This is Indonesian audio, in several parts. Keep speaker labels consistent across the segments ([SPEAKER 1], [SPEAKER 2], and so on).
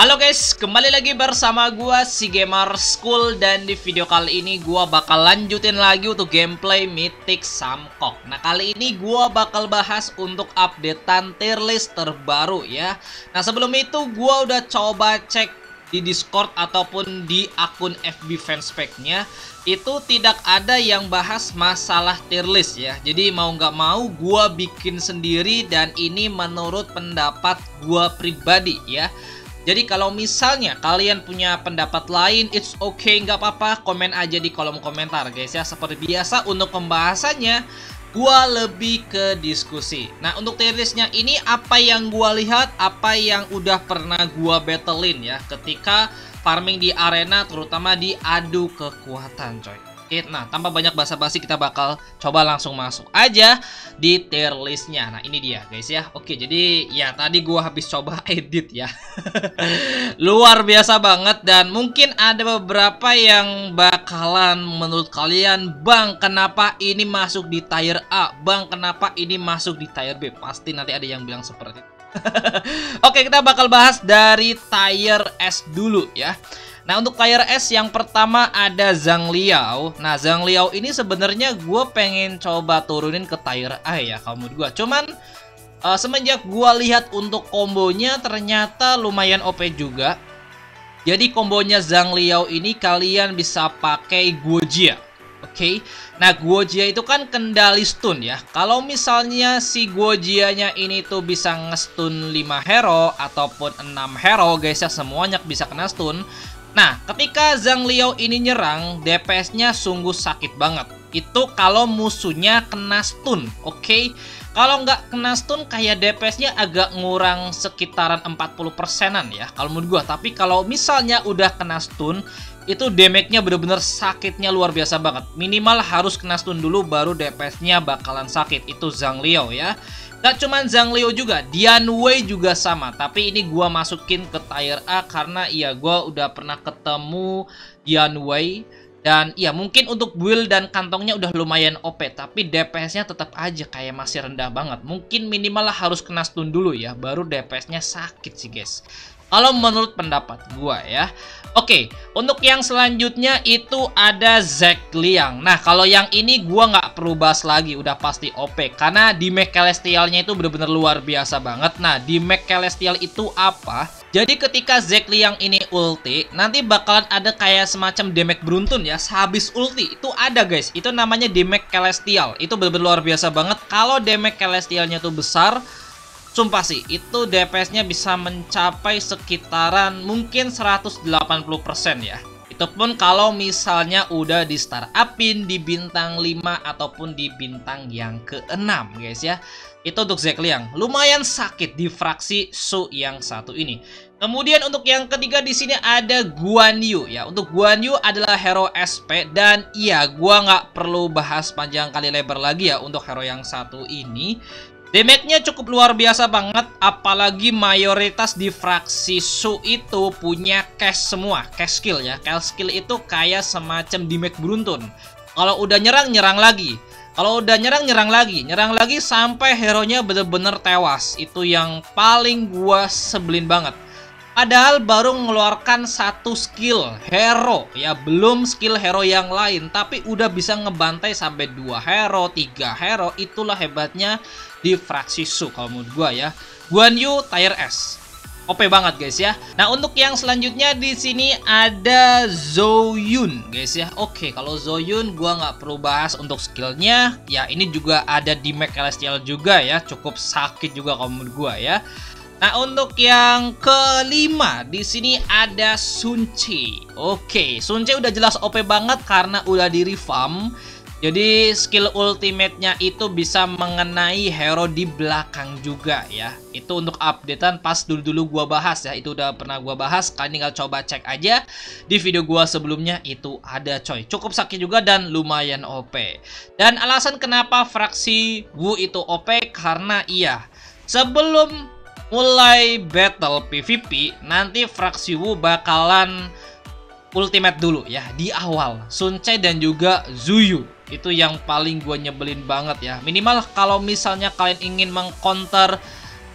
[SPEAKER 1] Halo guys, kembali lagi bersama gua si Gamer School, dan di video kali ini gua bakal lanjutin lagi untuk gameplay Mythic Samkok. Nah, kali ini gua bakal bahas untuk updatean tier list terbaru ya. Nah, sebelum itu gua udah coba cek di Discord ataupun di akun FB fanspage-nya, itu tidak ada yang bahas masalah tier list ya. Jadi mau nggak mau gua bikin sendiri, dan ini menurut pendapat gua pribadi ya. Jadi kalau misalnya kalian punya pendapat lain, it's okay, nggak apa-apa, komen aja di kolom komentar guys ya. Seperti biasa untuk pembahasannya, gua lebih ke diskusi. Nah, untuk tier listnya ini apa yang gua lihat, apa yang udah pernah gua battlein ya ketika farming di arena, terutama di adu kekuatan coy. Nah, tanpa banyak basa-basi kita bakal coba langsung masuk aja di tier listnya. Nah, ini dia guys ya. Oke, jadi ya tadi gua habis coba edit ya. Luar biasa banget, dan mungkin ada beberapa yang bakalan menurut kalian, "Bang, kenapa ini masuk di tier A? Bang, kenapa ini masuk di tier B?" Pasti nanti ada yang bilang seperti itu. Oke, kita bakal bahas dari tier S dulu ya. Nah, untuk tier S yang pertama ada Zhang Liao. Nah, Zhang Liao ini sebenarnya gue pengen coba turunin ke tier A ya kalau menurut gue. Cuman semenjak gue lihat untuk kombonya ternyata lumayan OP juga. Jadi kombonya Zhang Liao ini kalian bisa pakai Guojia. Oke. Nah, Guojia itu kan kendali stun ya. Kalau misalnya si Guojianya ini tuh bisa nge-stun 5 hero ataupun 6 hero guys ya, semuanya bisa kena stun. Nah, ketika Zhang Liao ini nyerang, DPS-nya sungguh sakit banget. Itu kalau musuhnya kena stun, oke? Kalau nggak kena stun, kayak DPS-nya agak ngurang sekitaran 40%-an ya, kalau menurut gua. Tapi kalau misalnya udah kena stun, itu damage-nya bener-bener sakitnya luar biasa banget. Minimal harus kena stun dulu, baru DPS-nya bakalan sakit. Itu Zhang Liao ya. Gak cuman Zhang Liao juga, Dian Wei juga sama. Tapi ini gua masukin ke tier A karena ya gua udah pernah ketemu Dian Wei. Dan ya mungkin untuk build dan kantongnya udah lumayan OP, tapi DPS-nya tetap aja kayak masih rendah banget. Mungkin minimal harus kena stun dulu ya, baru DPS-nya sakit sih guys, kalau menurut pendapat gua ya. Oke, untuk yang selanjutnya itu ada Zac Liang. Nah, kalau yang ini gua nggak perlu bahas lagi, udah pasti OP. Karena damage Celestialnya itu bener-bener luar biasa banget. Nah, damage Celestial itu apa? Jadi ketika Zac Liang ini ulti, nanti bakalan ada kayak semacam damage beruntun ya. Sehabis ulti, itu ada guys. Itu namanya damage Celestial. Itu bener-bener luar biasa banget. Kalau damage Celestialnya tuh besar, sumpah sih, itu DPS-nya bisa mencapai sekitaran mungkin 180% ya. Itu pun kalau misalnya udah di star upin di bintang 5 ataupun di bintang yang ke-6 guys ya. Itu untuk Zac Liang. Lumayan sakit di fraksi Su yang satu ini. Kemudian untuk yang ketiga di sini ada Guan Yu ya. Untuk Guan Yu adalah hero SP, dan iya gua nggak perlu bahas panjang kali lebar lagi ya untuk hero yang satu ini. Damage-nya cukup luar biasa banget, apalagi mayoritas di fraksi Su itu punya cash semua, cash skill ya. Cash skill itu kayak semacam damage beruntun. Kalau udah nyerang, nyerang lagi. Kalau udah nyerang, nyerang lagi sampai hero-nya bener-bener tewas. Itu yang paling gua sebelin banget. Padahal baru mengeluarkan satu skill hero ya, belum skill hero yang lain, tapi udah bisa ngebantai sampai 2 hero, 3 hero. Itulah hebatnya di fraksi Su kalau menurut gua ya. Guan Yu tier S. OP banget guys ya. Nah, untuk yang selanjutnya di sini ada Zhou Yun guys ya. Oke, kalau Zhou Yun gua nggak perlu bahas untuk skillnya. Ya, ini juga ada di damage Celestial juga ya. Cukup sakit juga kalau menurut gua ya. Nah, untuk yang kelima di sini ada Sun Ce. Oke, Sun Ce udah jelas OP banget karena udah di revamp. Jadi skill ultimate-nya itu bisa mengenai hero di belakang juga ya. Itu untuk updatean pas dulu-dulu gua bahas ya. Itu udah pernah gua bahas. Kalian tinggal coba cek aja di video gua sebelumnya, itu ada coy. Cukup sakit juga dan lumayan OP. Dan alasan kenapa fraksi Wu itu OP karena iya, sebelum mulai battle PvP, nanti fraksi Wu bakalan ultimate dulu ya di awal. Sun Ce dan juga Zuyu. Itu yang paling gue nyebelin banget ya. Minimal kalau misalnya kalian ingin mengcounter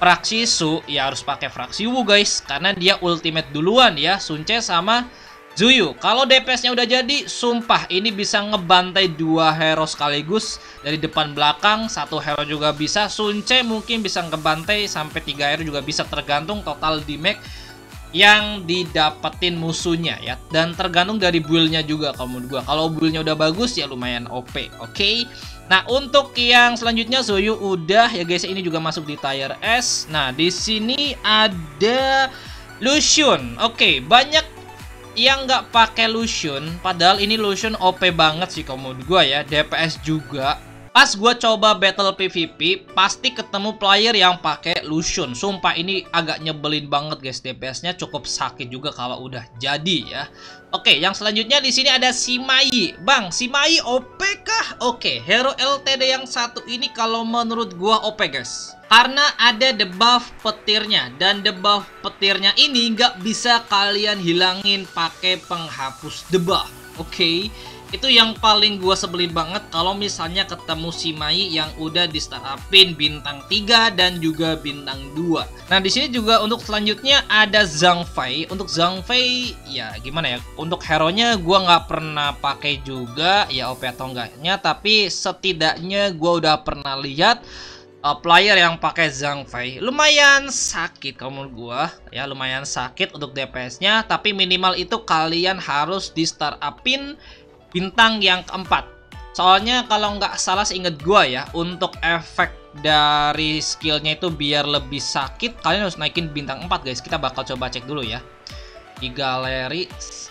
[SPEAKER 1] fraksi Su, ya harus pakai fraksi Wu guys, karena dia ultimate duluan ya, Sun Ce sama Zuyu. Kalau DPS-nya udah jadi, sumpah ini bisa ngebantai 2 hero sekaligus dari depan belakang. 1 hero juga bisa, Sun Ce mungkin bisa ngebantai sampai 3 hero juga bisa, tergantung total damage yang didapetin musuhnya ya, dan tergantung dari build-nya juga kalau menurut gua. Kalau build-nya udah bagus ya lumayan OP. Oke. Nah, untuk yang selanjutnya Zuyu udah ya guys, ini juga masuk di tier S. Nah, di sini ada Lucian. Oke, banyak yang nggak pakai Lucian, padahal ini Lucian OP banget sih kalau menurut gua ya, DPS juga. Pas gua coba battle PvP, pasti ketemu player yang pakai Lucian. Sumpah ini agak nyebelin banget guys, DPS-nya cukup sakit juga kalau udah jadi ya. Oke, yang selanjutnya di sini ada Sima Yi. Bang, Sima Yi OP kah? Oke, hero LTD yang satu ini kalau menurut gua OP guys. Karena ada debuff petirnya, dan debuff petirnya ini nggak bisa kalian hilangin pakai penghapus debuff. Oke. Itu yang paling gua sebelin banget kalau misalnya ketemu Sima Yi yang udah di startupin bintang 3 dan juga bintang 2. Nah, di sini juga untuk selanjutnya ada Zhang Fei. Untuk Zhang Fei ya gimana ya? Untuk hero-nya gua nggak pernah pakai juga ya, OP atau enggaknya, tapi setidaknya gua udah pernah lihat player yang pakai Zhang Fei. Lumayan sakit kalau menurut gua ya, lumayan sakit untuk DPS-nya, tapi minimal itu kalian harus di startupin bintang yang keempat. Soalnya kalau nggak salah seinget gua ya, untuk efek dari skillnya itu biar lebih sakit, kalian harus naikin bintang 4 guys. Kita bakal coba cek dulu ya di galeri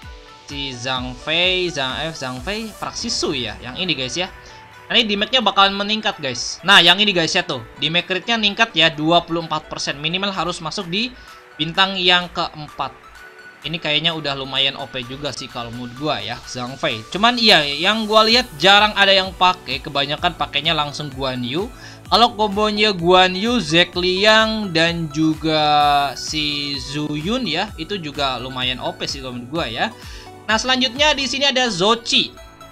[SPEAKER 1] si Zhang Fei, Zhang Fei fraksi Su ya, yang ini guys ya. Nah, ini damage-nya bakalan meningkat guys. Nah, yang ini guys ya tuh, damage crit-nya ningkat ya 24%. Minimal harus masuk di bintang yang keempat. Ini kayaknya udah lumayan OP juga sih kalau menurut gua ya, Zhang Fei. Cuman iya, yang gua lihat jarang ada yang pakai, kebanyakan pakainya langsung Guan Yu. Kalau kombonya Guan Yu, Zack Liang dan juga si Zuyun ya, itu juga lumayan OP sih kalau menurut gua ya. Nah, selanjutnya di sini ada Zoci.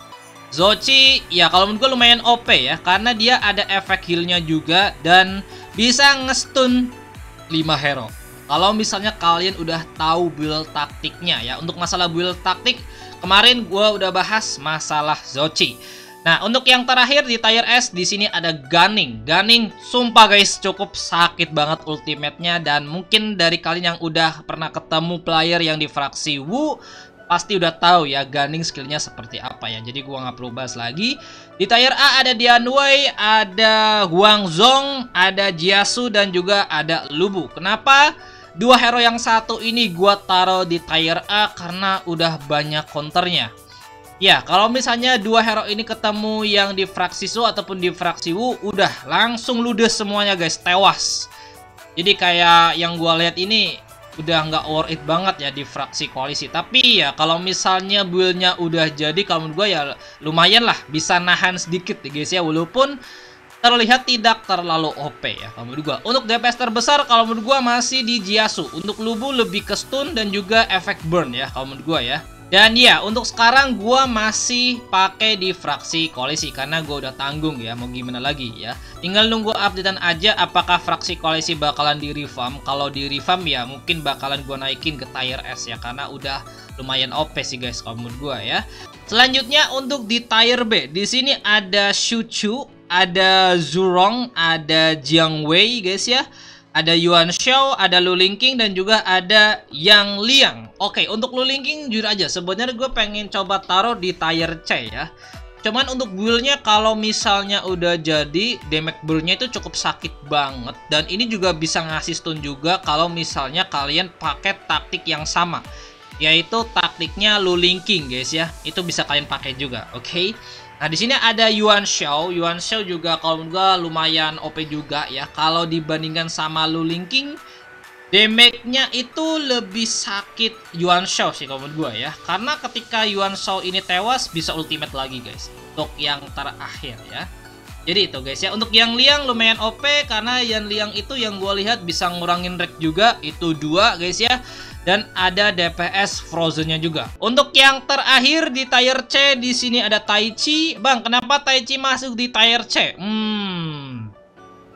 [SPEAKER 1] Zoci ya kalau menurut gua lumayan OP ya, karena dia ada efek heal-nya juga dan bisa ngestun 5 hero. Kalau misalnya kalian udah tahu build taktiknya ya. Untuk masalah build taktik, kemarin gue udah bahas masalah Zoci. Nah, untuk yang terakhir di tier S di sini ada Gunning. Gunning sumpah guys cukup sakit banget ultimate-nya, dan mungkin dari kalian yang udah pernah ketemu player yang di fraksi Wu pasti udah tahu ya Gunning skillnya seperti apa ya. Jadi gua nggak perlu bahas lagi. Di tier A ada Dian Wei, ada Huang Zhong, ada Jiasu dan juga ada Lubu. Kenapa? 2 hero yang satu ini gua taruh di tier A karena udah banyak counternya. Ya, kalau misalnya 2 hero ini ketemu yang di fraksi Su ataupun di fraksi Wu, udah langsung ludes semuanya guys, tewas. Jadi kayak yang gua lihat ini udah nggak worth it banget ya di fraksi koalisi. Tapi ya kalau misalnya build-nya udah jadi, kalau menurut gue ya lumayan lah, bisa nahan sedikit ya guys ya, walaupun terlihat tidak terlalu OP ya kalau menurut gue. Untuk DPS terbesar kalau menurut gue masih di Jiasu. Untuk Lubu lebih ke stun dan juga efek burn ya kalau menurut gue ya. Dan ya, untuk sekarang gue masih pakai di fraksi koalisi karena gue udah tanggung ya, mau gimana lagi ya. Tinggal nunggu updatean aja apakah fraksi koalisi bakalan di revamp. Kalau di revamp ya mungkin bakalan gue naikin ke tier S ya, karena udah lumayan OP sih guys kalau menurut gue ya. Selanjutnya untuk di tier B, di sini ada Xu Chu, ada Zhurong, ada Jiang Wei guys ya. Ada Yuan Shao, ada Lu Lingqing, dan juga ada Yang Liang. Oke, untuk Lu Lingqing jujur aja, sebenarnya gue pengen coba taruh di tier C ya. Cuman untuk build-nya kalau misalnya udah jadi, damage build-nya itu cukup sakit banget. Dan ini juga bisa ngasih stun juga kalau misalnya kalian pakai taktik yang sama, yaitu taktiknya Lu Lingqing guys ya. Itu bisa kalian pakai juga, oke? Nah, di sini ada Yuan Shao. Yuan Shao juga kalau menurut gue lumayan OP juga ya. Kalau dibandingkan sama Lu Lingqing, damage-nya itu lebih sakit Yuan Shao sih kalau menurut gue ya. Karena ketika Yuan Shao ini tewas, bisa ultimate lagi guys. Untuk yang terakhir ya. Jadi itu guys ya. Untuk Yang Liang lumayan OP karena Yang Liang itu yang gue lihat bisa ngurangin rate juga. Itu 2 guys ya. Dan ada DPS Frozen-nya juga. Untuk yang terakhir di tier C di sini ada Tai Chi. Bang, kenapa Tai Chi masuk di tier C?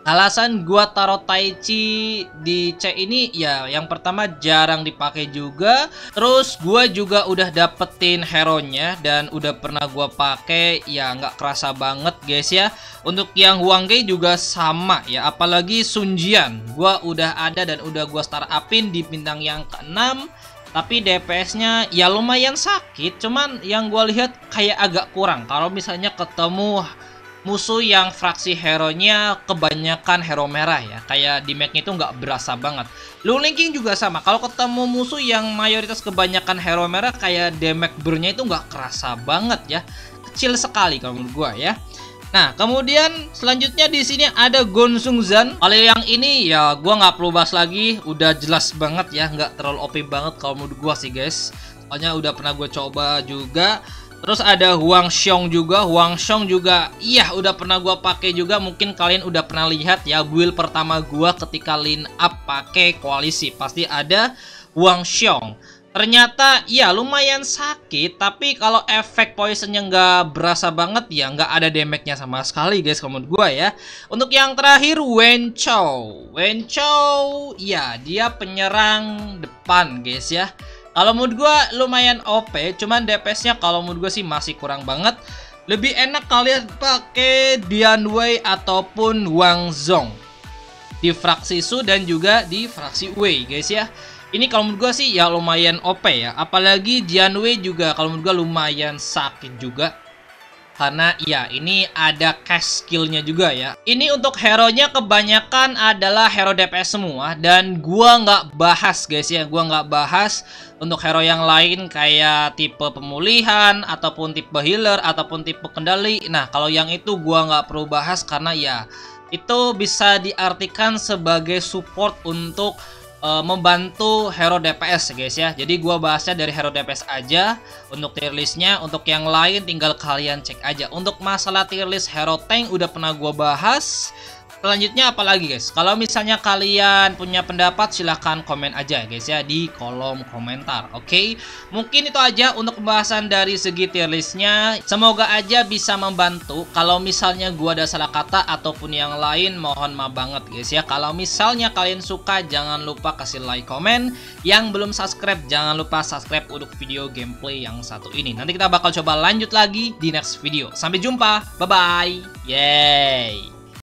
[SPEAKER 1] Alasan gua taruh Taichi di C ini ya yang pertama jarang dipakai juga. Terus gua juga udah dapetin hero-nya dan udah pernah gua pakai ya nggak kerasa banget guys ya. Untuk yang Huang Ge juga sama ya, apalagi Sun Jian. Gua udah ada dan udah gua start upin di bintang yang ke-6. Tapi DPS-nya ya lumayan sakit, cuman yang gua lihat kayak agak kurang kalau misalnya ketemu musuh yang fraksi hero-nya kebanyakan hero merah ya. Kayak di map-nya itu nggak berasa banget. Lu Linking juga sama. Kalau ketemu musuh yang mayoritas kebanyakan hero merah kayak damage burn-nya itu nggak kerasa banget ya. Kecil sekali kalau menurut gua ya. Nah, kemudian selanjutnya di sini ada Gongsun Zan. Kalau yang ini ya gua nggak perlu bahas lagi, udah jelas banget ya, nggak terlalu OP banget kalau menurut gua sih guys. Soalnya udah pernah gue coba juga. Terus ada Huang Xiong juga, iya udah pernah gua pakai juga. Mungkin kalian udah pernah lihat ya build pertama gua ketika line up pakai koalisi, pasti ada Huang Xiong. Ternyata ya lumayan sakit, tapi kalau efek poisonnya nggak berasa banget ya, nggak ada damage-nya sama sekali guys kalau menurut gua ya. Untuk yang terakhir Wen Chou ya dia penyerang depan guys ya. Kalau menurut gue lumayan OP, cuman DPS-nya kalau menurut gue sih masih kurang banget. Lebih enak kalian pakai Dian Wei ataupun Wang Zhong di fraksi Su dan juga di fraksi Wei guys ya. Ini kalau menurut gue sih ya lumayan OP ya. Apalagi Dian Wei juga kalau menurut gue lumayan sakit juga. Karena ya ini ada cash skillnya juga ya. Ini untuk hero-nya kebanyakan adalah hero DPS semua. Dan gua nggak bahas guys ya. Gua nggak bahas untuk hero yang lain kayak tipe pemulihan, ataupun tipe healer, ataupun tipe kendali. Nah kalau yang itu gua nggak perlu bahas karena ya itu bisa diartikan sebagai support untuk membantu hero DPS guys ya. Jadi gua bahasnya dari hero DPS aja untuk tier listnya. Untuk yang lain tinggal kalian cek aja. Untuk masalah tier list hero tank udah pernah gua bahas. Selanjutnya apa lagi guys? Kalau misalnya kalian punya pendapat silahkan komen aja guys ya di kolom komentar. Oke, mungkin itu aja untuk pembahasan dari segi tier listnya. Semoga aja bisa membantu. Kalau misalnya gua ada salah kata ataupun yang lain mohon maaf banget guys ya. Kalau misalnya kalian suka jangan lupa kasih like, komen. Yang belum subscribe jangan lupa subscribe untuk video gameplay yang satu ini. Nanti kita bakal coba lanjut lagi di next video. Sampai jumpa, bye bye. Yeay.